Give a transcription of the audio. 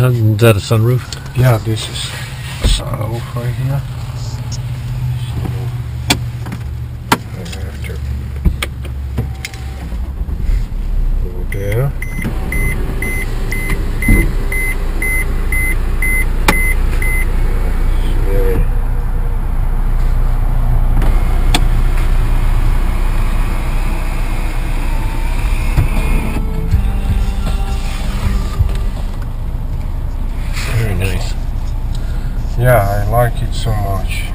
Is that a sunroof? Yeah, this is a sunroof right here. So I have to go there. Very nice. Yeah, I like it so much.